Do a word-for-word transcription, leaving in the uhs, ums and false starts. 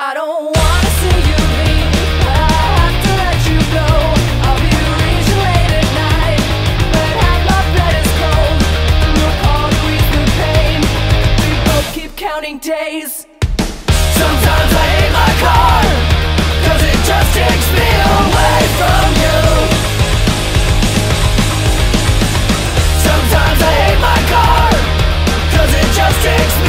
I don't wanna see you leave, but I have to let you go. I'll be reaching late at night, but half my blood is cold. Your call to ease the pain. We both keep counting days. Sometimes I hate my car, cause it just takes me away from you. Sometimes I hate my car, cause it just takes me